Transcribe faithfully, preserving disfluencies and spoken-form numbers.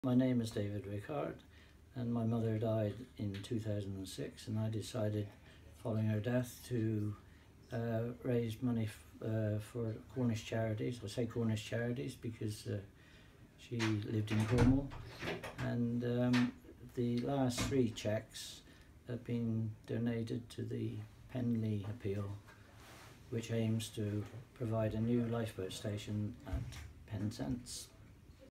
My name is David Rickard, and my mother died in two thousand six, and I decided following her death to uh, raise money f uh, for Cornish charities. I say Cornish charities because uh, she lived in Cornwall, and um, the last three cheques have been donated to the Penlee appeal, which aims to provide a new lifeboat station at Penzance.